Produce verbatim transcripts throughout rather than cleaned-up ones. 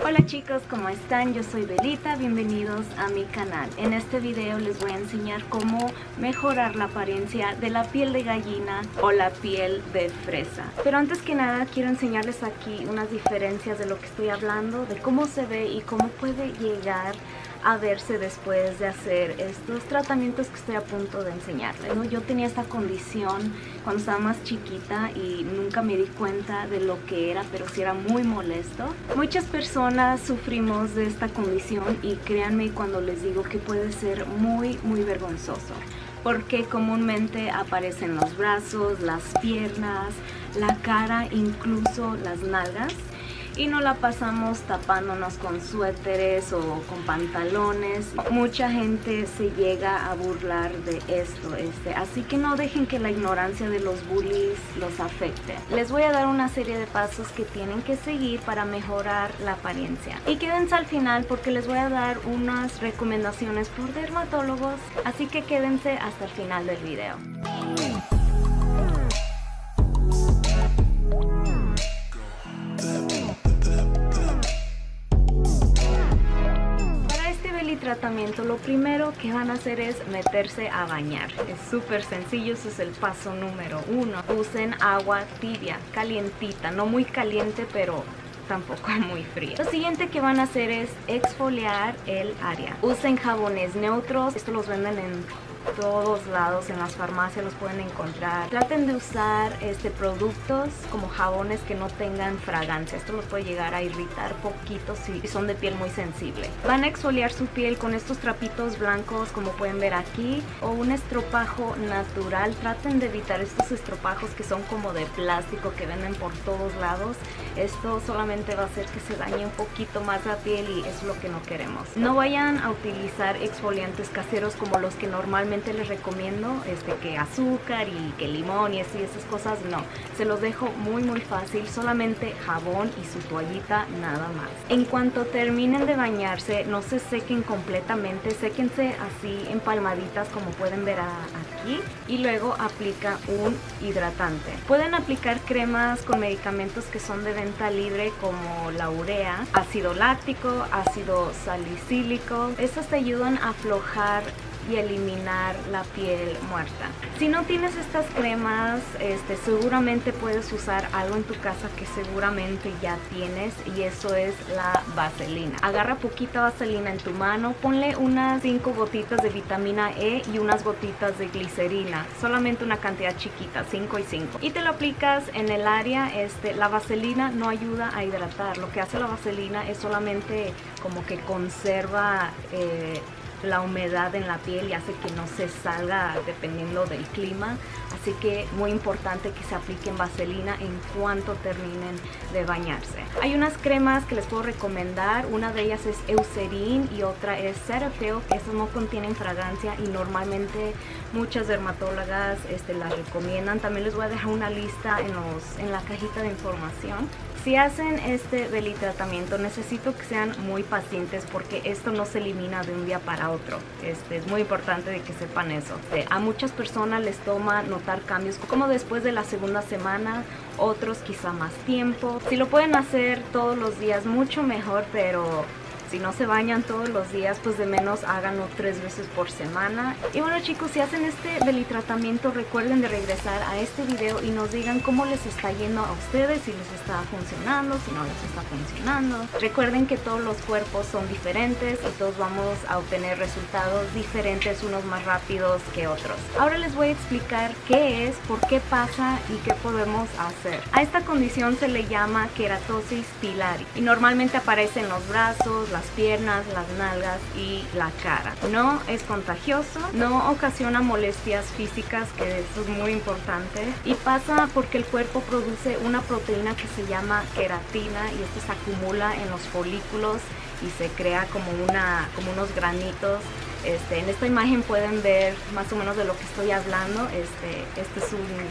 Hola chicos, ¿cómo están? Yo soy Belita, bienvenidos a mi canal. En este video les voy a enseñar cómo mejorar la apariencia de la piel de gallina o la piel de fresa. Pero antes que nada quiero enseñarles aquí unas diferencias de lo que estoy hablando, de cómo se ve y cómo puede llegar a verse después de hacer estos tratamientos que estoy a punto de enseñarles, ¿no? Yo tenía esta condición cuando estaba más chiquita y nunca me di cuenta de lo que era, pero sí era muy molesto. Muchas personas sufrimos de esta condición y créanme cuando les digo que puede ser muy, muy vergonzoso, porque comúnmente aparecen los brazos, las piernas, la cara, incluso las nalgas. Y no la pasamos tapándonos con suéteres o con pantalones. Mucha gente se llega a burlar de esto, este, así que no dejen que la ignorancia de los bullies los afecte. Les voy a dar una serie de pasos que tienen que seguir para mejorar la apariencia. Y quédense al final porque les voy a dar unas recomendaciones por dermatólogos, así que quédense hasta el final del video. Tratamiento, lo primero que van a hacer es meterse a bañar. Es súper sencillo, ese es el paso número uno. Usen agua tibia, calientita, no muy caliente pero tampoco muy fría. Lo siguiente que van a hacer es exfoliar el área. Usen jabones neutros, estos los venden en todos lados, en las farmacias los pueden encontrar. Traten de usar este, productos como jabones que no tengan fragancia. Esto los puede llegar a irritar poquito si son de piel muy sensible. Van a exfoliar su piel con estos trapitos blancos como pueden ver aquí, o un estropajo natural. Traten de evitar estos estropajos que son como de plástico que venden por todos lados. Esto solamente va a hacer que se dañe un poquito más la piel y es lo que no queremos. No vayan a utilizar exfoliantes caseros como los que normalmente les recomiendo, este, que azúcar y que limón y así, esas cosas no. Se los dejo muy muy fácil, solamente jabón y su toallita, nada más. En cuanto terminen de bañarse, no se sequen completamente, séquense así en palmaditas como pueden ver aquí y luego aplica un hidratante. Pueden aplicar cremas con medicamentos que son de venta libre como la urea, ácido láctico, ácido salicílico. Estos te ayudan a aflojar y eliminar la piel muerta. Si no tienes estas cremas, este, seguramente puedes usar algo en tu casa que seguramente ya tienes, y eso es la vaselina. Agarra poquita vaselina en tu mano, ponle unas cinco gotitas de vitamina E y unas gotitas de glicerina, solamente una cantidad chiquita, cinco y cinco, y te lo aplicas en el área. Este, la vaselina no ayuda a hidratar, lo que hace la vaselina es solamente como que conserva eh, la humedad en la piel y hace que no se salga dependiendo del clima, así que muy importante que se apliquen vaselina en cuanto terminen de bañarse. Hay unas cremas que les puedo recomendar, una de ellas es Eucerin y otra es Cetaphil. Estas no contienen fragancia y normalmente muchas dermatólogas este, las recomiendan. También les voy a dejar una lista en, los, en la cajita de información. Si hacen este belly tratamiento, necesito que sean muy pacientes porque esto no se elimina de un día para otro. Este, es muy importante de que sepan eso. Este, a muchas personas les toma notar cambios como después de la segunda semana, otros quizá más tiempo. Si lo pueden hacer todos los días, mucho mejor, pero si no se bañan todos los días, pues de menos háganlo tres veces por semana. Y bueno chicos, si hacen este belly tratamiento, recuerden de regresar a este video y nos digan cómo les está yendo a ustedes, si les está funcionando, si no les está funcionando. Recuerden que todos los cuerpos son diferentes y todos vamos a obtener resultados diferentes, unos más rápidos que otros. Ahora les voy a explicar qué es, por qué pasa y qué podemos hacer. A esta condición se le llama queratosis pilaris y normalmente aparece en los brazos, las piernas, las nalgas y la cara. No es contagioso, no ocasiona molestias físicas, que eso es muy importante, y pasa porque el cuerpo produce una proteína que se llama queratina y esto se acumula en los folículos y se crea como, una, como unos granitos. Este, en esta imagen pueden ver más o menos de lo que estoy hablando. Este, este es un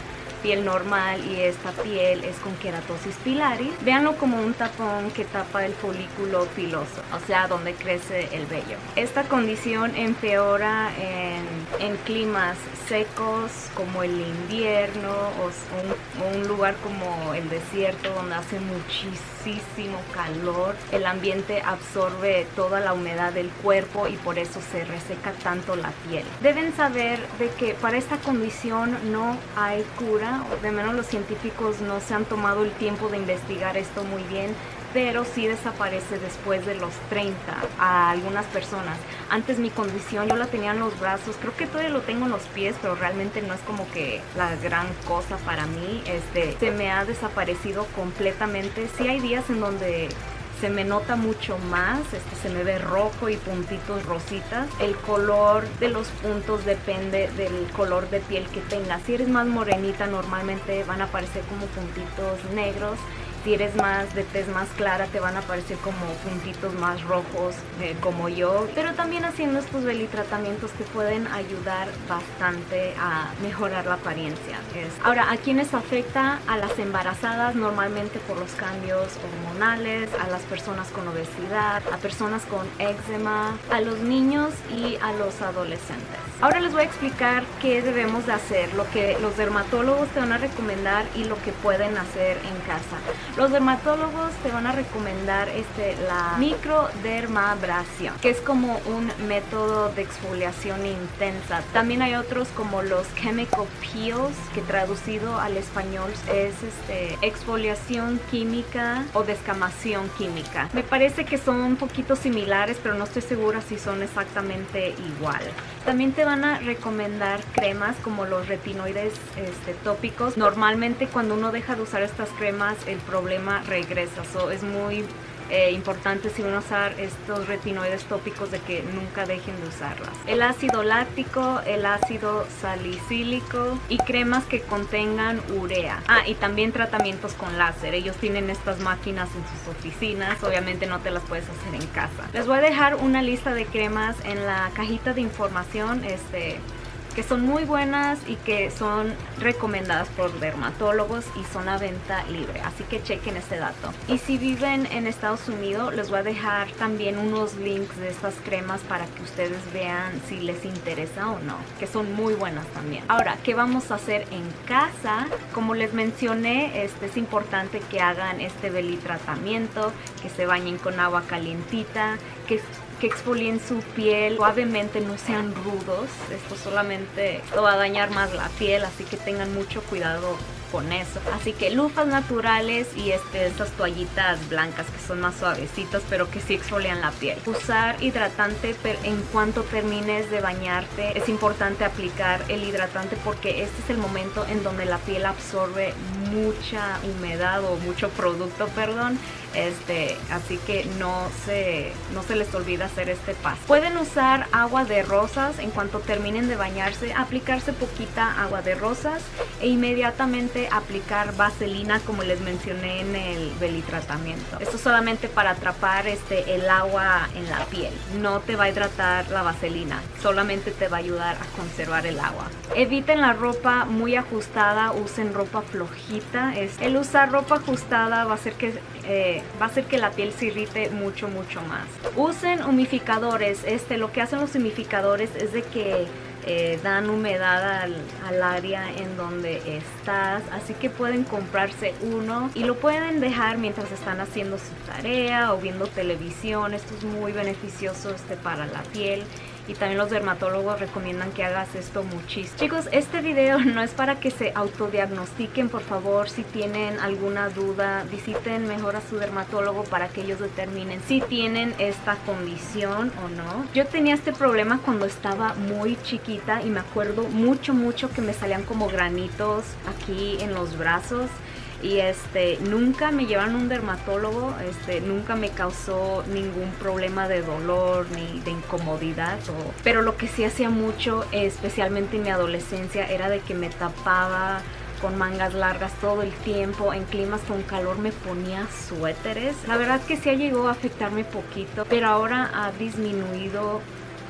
piel normal y esta piel es con queratosis pilaris. Véanlo como un tapón que tapa el folículo piloso, o sea, donde crece el vello. Esta condición empeora en, en climas secos como el invierno o un, o un lugar como el desierto donde hace muchísimo calor. El ambiente absorbe toda la humedad del cuerpo y por eso se reseca tanto la piel. Deben saber de que para esta condición no hay cura, o de menos los científicos no se han tomado el tiempo de investigar esto muy bien, pero sí desaparece después de los treinta a algunas personas. Antes mi condición yo la tenía en los brazos, creo que todavía lo tengo en los pies, pero realmente no es como que la gran cosa para mí. Este, se me ha desaparecido completamente. Sí hay días en donde se me nota mucho más, este, se me ve rojo y puntitos rositas. El color de los puntos depende del color de piel que tengas. Si eres más morenita, normalmente van a aparecer como puntitos negros. Si eres más de tez más clara, te van a aparecer como puntitos más rojos, eh, como yo. Pero también haciendo estos belitratamientos te pueden ayudar bastante a mejorar la apariencia. Es... Ahora, ¿a quiénes afecta? A las embarazadas, normalmente por los cambios hormonales, a las personas con obesidad, a personas con eczema, a los niños y a los adolescentes. Ahora les voy a explicar qué debemos de hacer, lo que los dermatólogos te van a recomendar y lo que pueden hacer en casa. Los dermatólogos te van a recomendar este, la microdermabrasión, que es como un método de exfoliación intensa. También hay otros como los chemical peels, que traducido al español es este, exfoliación química o descamación química. Me parece que son un poquito similares, pero no estoy segura si son exactamente igual. También te van a recomendar cremas como los retinoides este, tópicos. Normalmente cuando uno deja de usar estas cremas, el problema regresa. So, es muy eh, importante si van a usar estos retinoides tópicos de que nunca dejen de usarlas. El ácido láctico, el ácido salicílico y cremas que contengan urea. Ah, y también tratamientos con láser. Ellos tienen estas máquinas en sus oficinas. Obviamente no te las puedes hacer en casa. Les voy a dejar una lista de cremas en la cajita de información, este... que son muy buenas y que son recomendadas por dermatólogos y son a venta libre, así que chequen este dato. Y si viven en Estados Unidos, les voy a dejar también unos links de estas cremas para que ustedes vean si les interesa o no, que son muy buenas también. Ahora, ¿qué vamos a hacer en casa? Como les mencioné, este, es importante que hagan este belitratamiento, que se bañen con agua calientita, que que exfolien su piel suavemente, no sean rudos. Esto solamente lo va a dañar más la piel, así que tengan mucho cuidado con eso. Así que lufas naturales y este, estas toallitas blancas que son más suavecitas pero que sí exfolian la piel. Usar hidratante, pero en cuanto termines de bañarte es importante aplicar el hidratante porque este es el momento en donde la piel absorbe mucha humedad o mucho producto, perdón. Este, así que no se, no se les olvida hacer este paso. Pueden usar agua de rosas en cuanto terminen de bañarse, aplicarse poquita agua de rosas e inmediatamente aplicar vaselina como les mencioné en el belitratamiento. Esto solamente para atrapar este, el agua en la piel. No te va a hidratar la vaselina, solamente te va a ayudar a conservar el agua. Eviten la ropa muy ajustada, usen ropa flojita. Es, el usar ropa ajustada va a hacer que eh, va a hacer que la piel se irrite mucho mucho más. Usen humidificadores. Este, lo que hacen los humidificadores es de que Eh, dan humedad al, al área en donde estás, así que pueden comprarse uno y lo pueden dejar mientras están haciendo su tarea o viendo televisión. Esto es muy beneficioso este, para la piel. Y también los dermatólogos recomiendan que hagas esto muchísimo. Chicos, este video no es para que se autodiagnostiquen. Por favor, si tienen alguna duda, visiten mejor a su dermatólogo para que ellos determinen si tienen esta condición o no. Yo tenía este problema cuando estaba muy chiquita y me acuerdo mucho, mucho que me salían como granitos aquí en los brazos. Y este, nunca me llevaron a un dermatólogo, este, nunca me causó ningún problema de dolor ni de incomodidad. O, pero lo que sí hacía mucho, especialmente en mi adolescencia, era de que me tapaba con mangas largas todo el tiempo. En climas con calor me ponía suéteres. La verdad que sí llegó a afectarme poquito, pero ahora ha disminuido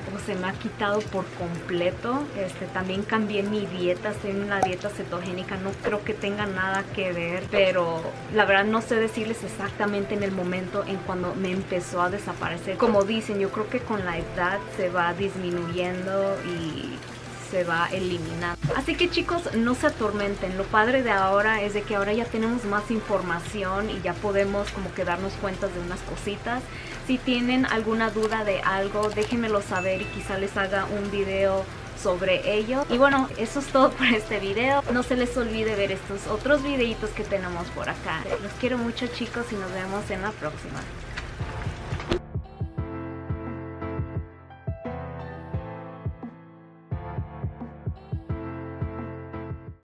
o se me ha quitado por completo. Este, también cambié mi dieta, estoy en una dieta cetogénica, no creo que tenga nada que ver, pero la verdad no sé decirles exactamente en el momento en cuando me empezó a desaparecer. Como dicen, yo creo que con la edad se va disminuyendo y se va eliminando. Así que chicos, no se atormenten. Lo padre de ahora es de que ahora ya tenemos más información y ya podemos como que darnos cuenta de unas cositas. Si tienen alguna duda de algo, déjenmelo saber y quizá les haga un video sobre ello. Y bueno, eso es todo por este video. No se les olvide ver estos otros videitos que tenemos por acá. Los quiero mucho chicos y nos vemos en la próxima.